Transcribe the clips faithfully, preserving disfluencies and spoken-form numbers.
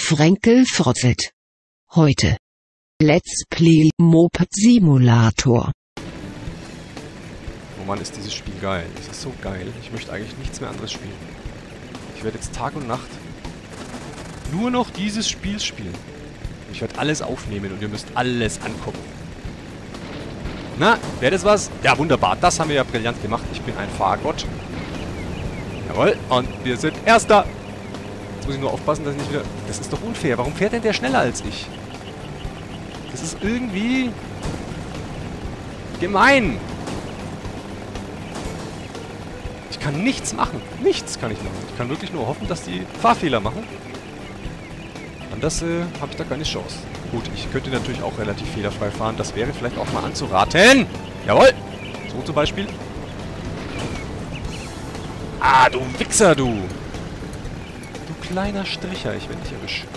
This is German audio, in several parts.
Fränkel Frotzelt. Heute. Let's Play Moped Simulator. Oh Mann, ist dieses Spiel geil. Es ist so geil. Ich möchte eigentlich nichts mehr anderes spielen. Ich werde jetzt Tag und Nacht nur noch dieses Spiel spielen. Ich werde alles aufnehmen und ihr müsst alles angucken. Na, wäre das was? Ja, wunderbar. Das haben wir ja brillant gemacht. Ich bin ein Fahrgott. Jawohl. Und wir sind Erster. Jetzt muss ich nur aufpassen, dass ich nicht wieder... Das ist doch unfair. Warum fährt denn der schneller als ich? Das ist irgendwie... gemein. Ich kann nichts machen. Nichts kann ich machen. Ich kann wirklich nur hoffen, dass die Fahrfehler machen. Anders äh, habe ich da keine Chance. Gut, ich könnte natürlich auch relativ fehlerfrei fahren. Das wäre vielleicht auch mal anzuraten. Jawohl. So zum Beispiel. Ah, du Wichser, du. Du kleiner Stricher. Ich werde dich erwischen.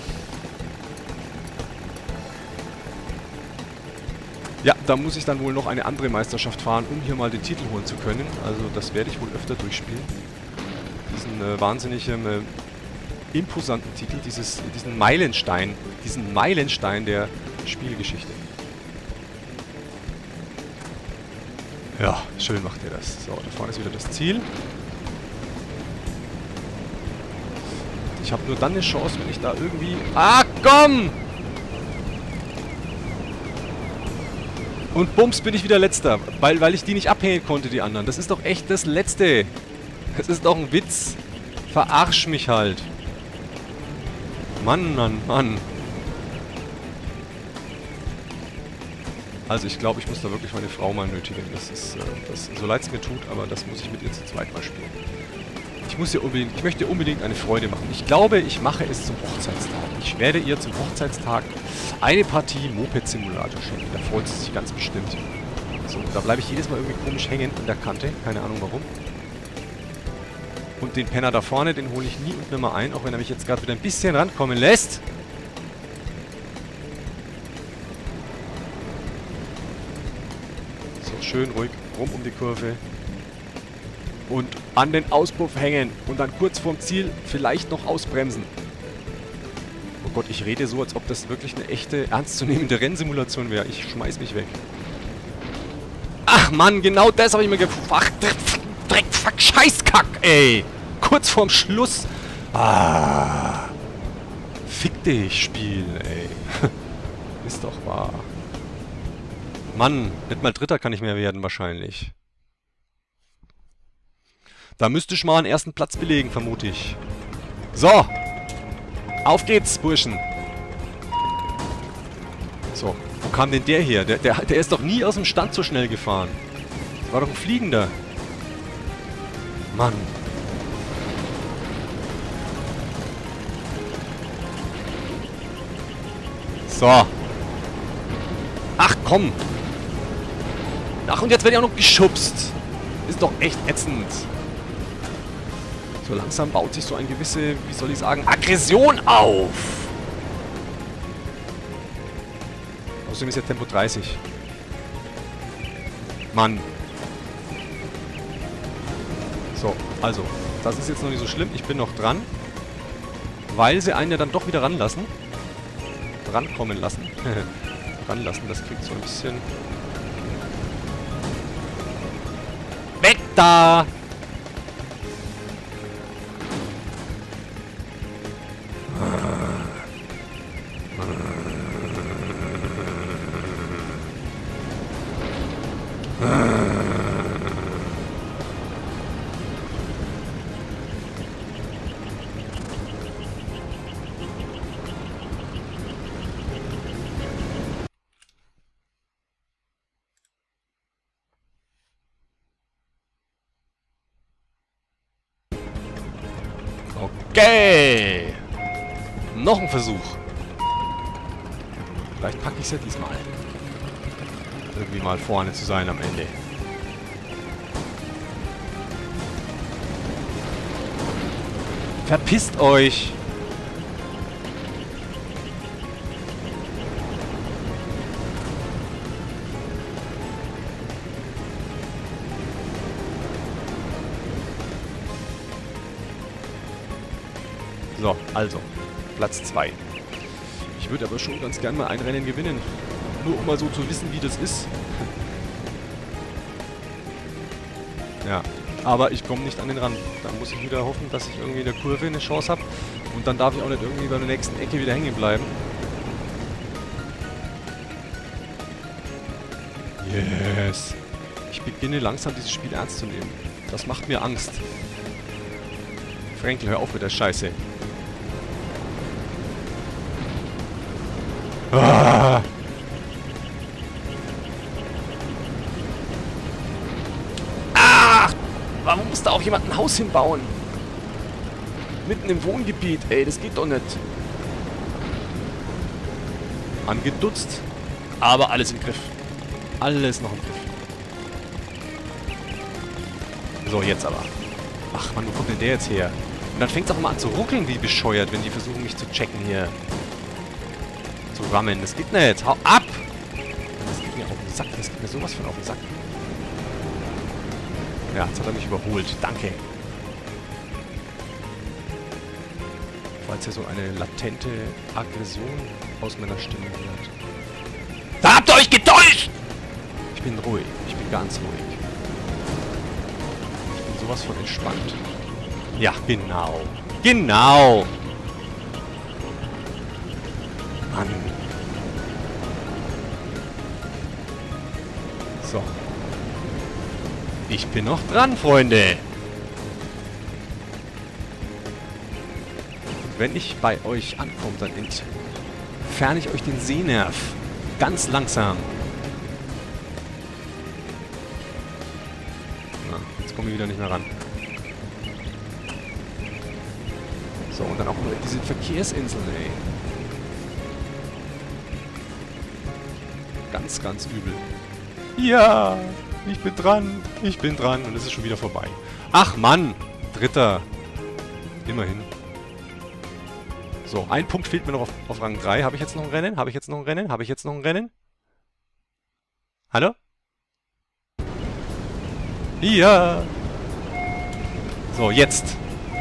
Ja, da muss ich dann wohl noch eine andere Meisterschaft fahren, um hier mal den Titel holen zu können. Also das werde ich wohl öfter durchspielen. Diesen äh, wahnsinnigen, äh, imposanten Titel, dieses, diesen Meilenstein, diesen Meilenstein der Spielgeschichte. Ja, schön macht ihr das. So, da vorne ist wieder das Ziel. Ich habe nur dann eine Chance, wenn ich da irgendwie... Ah, komm! Und bums bin ich wieder Letzter, weil, weil ich die nicht abhängen konnte, die anderen. Das ist doch echt das Letzte. Das ist doch ein Witz. Verarsch mich halt. Mann, Mann, Mann. Also ich glaube, ich muss da wirklich meine Frau mal nötigen. Das ist, äh, das, so leid es mir tut, aber das muss ich mit ihr zu zweit mal spielen. Ich muss ihr unbedingt, ich möchte ihr unbedingt eine Freude machen. Ich glaube, ich mache es zum Hochzeitstag. Ich werde ihr zum Hochzeitstag eine Partie Moped Simulator schenken. Da freut sie sich ganz bestimmt. So, da bleibe ich jedes Mal irgendwie komisch hängen an der Kante. Keine Ahnung warum. Und den Penner da vorne, den hole ich nie und nimmer ein, auch wenn er mich jetzt gerade wieder ein bisschen rankommen lässt. So, schön ruhig rum um die Kurve. Und an den Auspuff hängen. Und dann kurz vorm Ziel vielleicht noch ausbremsen. Oh Gott, ich rede so, als ob das wirklich eine echte, ernstzunehmende Rennsimulation wäre. Ich schmeiß mich weg. Ach Mann, genau das habe ich mir gefragt. Dreck, fuck, Scheißkack, ey. Kurz vorm Schluss. Ah. Fick dich, Spiel, ey. Ist doch wahr. Mann, nicht mal Dritter kann ich mehr werden, wahrscheinlich. Da müsste ich mal einen ersten Platz belegen, vermute ich. So. Auf geht's, Burschen. So. Wo kam denn der her? Der, der, der ist doch nie aus dem Stand so schnell gefahren. Das war doch ein Fliegender. Mann. So. Ach, komm. Ach, und jetzt werde ich auch noch geschubst. Ist doch echt ätzend. So langsam baut sich so eine gewisse, wie soll ich sagen, Aggression auf. Außerdem ist ja Tempo dreißig. Mann. So, also, das ist jetzt noch nicht so schlimm. Ich bin noch dran. Weil sie einen ja dann doch wieder ranlassen. Rankommen lassen. Ranlassen, das klingt so ein bisschen... Weg da! Okay. Noch ein Versuch. Vielleicht packe ich es ja diesmal. Irgendwie mal vorne zu sein am Ende. Verpisst euch! So, also. Platz zwei. Ich würde aber schon ganz gern mal ein Rennen gewinnen. Nur um mal so zu wissen, wie das ist. Ja, aber ich komme nicht an den Rand. Da muss ich wieder hoffen, dass ich irgendwie in der Kurve eine Chance habe. Und dann darf ich auch nicht irgendwie bei der nächsten Ecke wieder hängen bleiben. Yes. Ich beginne langsam dieses Spiel ernst zu nehmen. Das macht mir Angst. Frenkel, hör auf mit der Scheiße. Ah. Ach! Warum muss da auch jemand ein Haus hinbauen? Mitten im Wohngebiet, ey, das geht doch nicht. Angedutzt, aber alles im Griff. Alles noch im Griff. So, jetzt aber. Ach man, wo kommt denn der jetzt her? Und dann fängt es auch mal an zu ruckeln wie bescheuert, wenn die versuchen mich zu checken hier. Zu rammen. Das geht nicht. Hau ab! Das geht mir auf den Sack. Das geht mir sowas von auf den Sack. Ja, jetzt hat er mich überholt. Danke. Falls ihr so eine latente Aggression aus meiner Stimme hört. Da habt ihr euch getäuscht! Ich bin ruhig. Ich bin ganz ruhig. Ich bin sowas von entspannt. Ja, genau. Genau! Mann. So. Ich bin noch dran, Freunde. Und wenn ich bei euch ankomme, dann entferne ich euch den Sehnerv. Ganz langsam. Na, jetzt komme ich wieder nicht mehr ran. So, und dann auch nur diese Verkehrsinseln, ey. Ganz, ganz übel. Ja, ich bin dran. Ich bin dran. Und es ist schon wieder vorbei. Ach, Mann. Dritter. Immerhin. So, ein Punkt fehlt mir noch auf, auf Rang drei. Habe ich jetzt noch ein Rennen? Habe ich jetzt noch ein Rennen? Habe ich jetzt noch ein Rennen? Hallo? Ja. So, jetzt.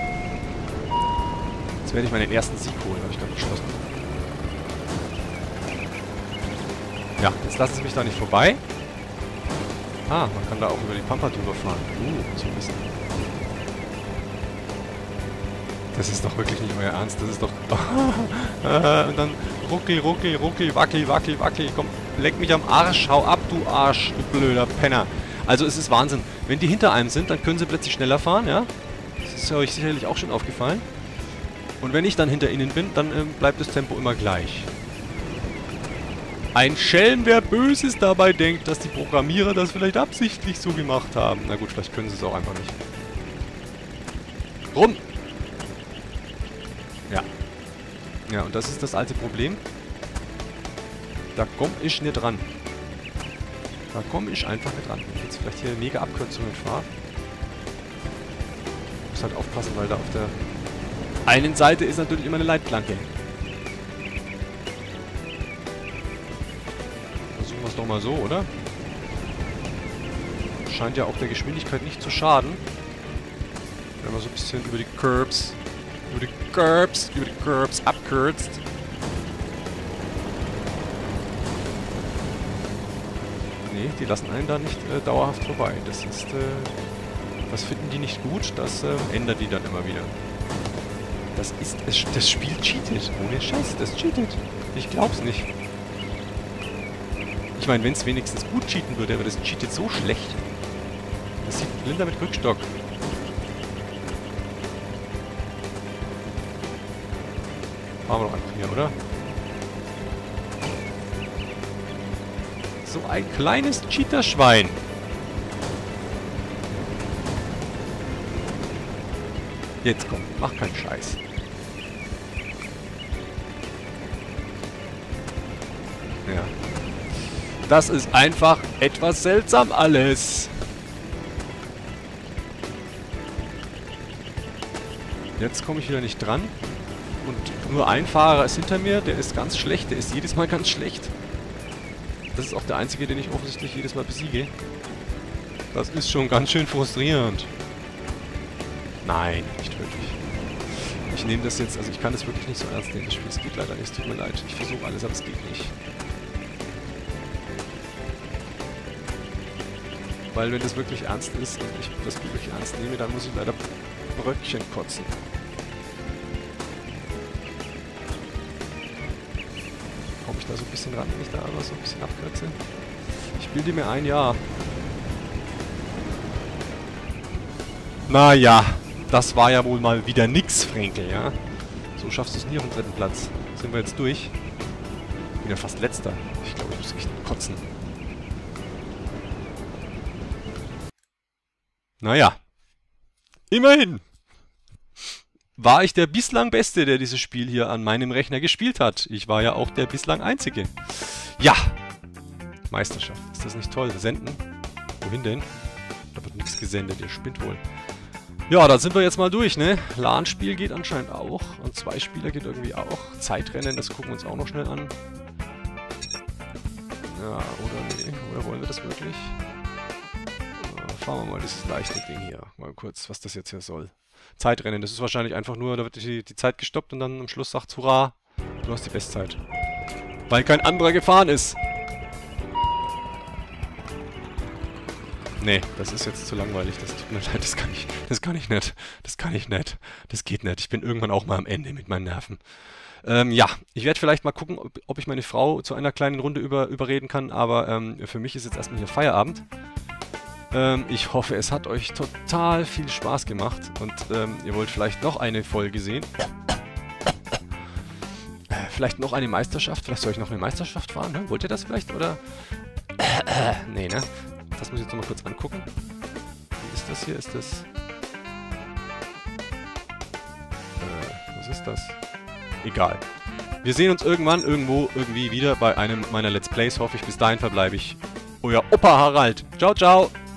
Jetzt werde ich meinen ersten Sieg holen, habe ich gerade beschlossen. Ja, jetzt lassen Sie mich da nicht vorbei. Ah, man kann da auch über die Pampa drüber fahren. Uh, so ein bisschen. Das ist doch wirklich nicht euer Ernst. Das ist doch... Und dann ruckel, ruckel, ruckel, wackel, wackel, wackel. Komm, leck mich am Arsch. Hau ab, du Arsch, du blöder Penner. Also es ist Wahnsinn. Wenn die hinter einem sind, dann können sie plötzlich schneller fahren, ja? Das ist euch sicherlich auch schon aufgefallen. Und wenn ich dann hinter ihnen bin, dann ähm, bleibt das Tempo immer gleich. Ein Schelm, wer Böses dabei denkt, dass die Programmierer das vielleicht absichtlich so gemacht haben. Na gut, vielleicht können sie es auch einfach nicht. Rum! Ja. Ja, und das ist das alte Problem. Da komme ich nicht ran. Da komme ich einfach nicht ran. Wenn ich jetzt vielleicht hier mega Abkürzungen fahre. Muss halt aufpassen, weil da auf der einen Seite ist natürlich immer eine Leitplanke. Versuchen wir es doch mal so, oder? Scheint ja auch der Geschwindigkeit nicht zu schaden. Wenn man so ein bisschen über die Curbs, über die Curbs, über die Curbs abkürzt. Nee, die lassen einen da nicht äh, dauerhaft vorbei. Das ist, äh, das finden die nicht gut, das äh, ändert die dann immer wieder. Das ist, das, das Spiel cheatet. Ohne Scheiß, das cheatet. Ich glaub's nicht. Ich meine, wenn es wenigstens gut cheaten würde, aber das cheatet so schlecht. Das sieht blinder mit Rückstock. Fahren wir doch einfach hier, oder? So ein kleines Cheaterschwein. Jetzt komm, mach keinen Scheiß. Ja. Das ist einfach etwas seltsam alles. Jetzt komme ich wieder nicht dran. Und nur ein Fahrer ist hinter mir, der ist ganz schlecht. Der ist jedes Mal ganz schlecht. Das ist auch der einzige, den ich offensichtlich jedes Mal besiege. Das ist schon ganz schön frustrierend. Nein, nicht wirklich. Ich nehme das jetzt, also ich kann das wirklich nicht so ernst nehmen, das Spiel, es geht leider nicht, es tut mir leid. Ich versuche alles, aber es geht nicht. Weil wenn das wirklich ernst ist und ich das wirklich ernst nehme, dann muss ich leider Bröckchen kotzen. Komme ich da so ein bisschen ran, wenn ich da aber so ein bisschen abkürze? Ich bilde mir ein, ja. Naja, das war ja wohl mal wieder nix, Frenkel, ja? So schaffst du es nie auf den dritten Platz. Sind wir jetzt durch? Ich bin ja fast letzter. Ich glaube, ich muss echt kotzen. Naja. Immerhin war ich der bislang Beste, der dieses Spiel hier an meinem Rechner gespielt hat. Ich war ja auch der bislang Einzige. Ja. Meisterschaft. Ist das nicht toll? Senden? Wohin denn? Da wird nichts gesendet. Ihr spinnt wohl. Ja, da sind wir jetzt mal durch, ne? LAN-Spiel geht anscheinend auch. Und zwei Spieler geht irgendwie auch. Zeitrennen, das gucken wir uns auch noch schnell an. Ja, oder nee. Oder wollen wir das wirklich? Ja, fahren wir mal dieses leichte Ding hier. Mal kurz, was das jetzt hier soll. Zeitrennen, das ist wahrscheinlich einfach nur, da wird die, die Zeit gestoppt und dann am Schluss sagt, hurra, du hast die Bestzeit. Weil kein anderer gefahren ist. Nee, das ist jetzt zu langweilig. Das tut mir leid, das kann ich, das kann ich nicht. Das kann ich nicht. Das geht nicht. Ich bin irgendwann auch mal am Ende mit meinen Nerven. Ähm, ja, ich werde vielleicht mal gucken, ob, ob ich meine Frau zu einer kleinen Runde über, überreden kann, aber ähm, für mich ist jetzt erstmal hier Feierabend. Ähm, ich hoffe, es hat euch total viel Spaß gemacht und ähm, ihr wollt vielleicht noch eine Folge sehen. Äh, vielleicht noch eine Meisterschaft. Vielleicht soll ich noch eine Meisterschaft fahren. Ne? Wollt ihr das vielleicht, oder? Nee, ne? Das muss ich jetzt noch mal kurz angucken. Wie ist das hier? Ist das... Äh, was ist das? Egal. Wir sehen uns irgendwann, irgendwo, irgendwie wieder bei einem meiner Let's Plays, hoffe ich. Bis dahin verbleibe ich euer Opa Harald. Ciao, ciao!